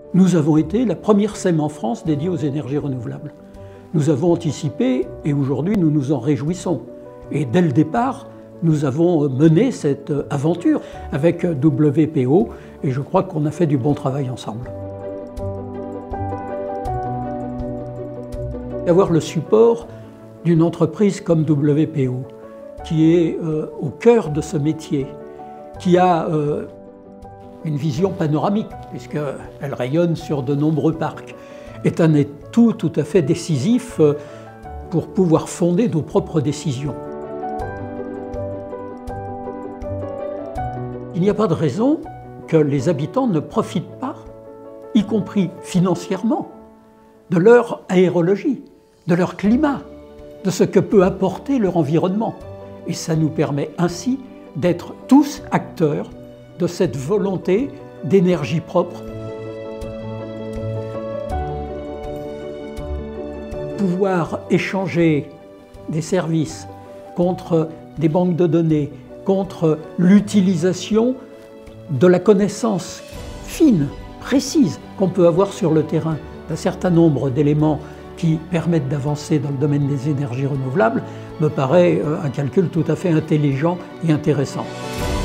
Nous avons été la première SEM en France dédiée aux énergies renouvelables. Nous avons anticipé et aujourd'hui nous nous en réjouissons. Et dès le départ, nous avons mené cette aventure avec WPO et je crois qu'on a fait du bon travail ensemble. Avoir le support d'une entreprise comme WPO, qui est au cœur de ce métier, qui a une vision panoramique, puisqu'elle rayonne sur de nombreux parcs, est un atout tout à fait décisif pour pouvoir fonder nos propres décisions. Il n'y a pas de raison que les habitants ne profitent pas, y compris financièrement, de leur aérologie, de leur climat, de ce que peut apporter leur environnement. Et ça nous permet ainsi d'être tous acteurs de cette volonté d'énergie propre. Pouvoir échanger des services contre des banques de données, contre l'utilisation de la connaissance fine, précise qu'on peut avoir sur le terrain d'un certain nombre d'éléments qui permettent d'avancer dans le domaine des énergies renouvelables, me paraît un calcul tout à fait intelligent et intéressant.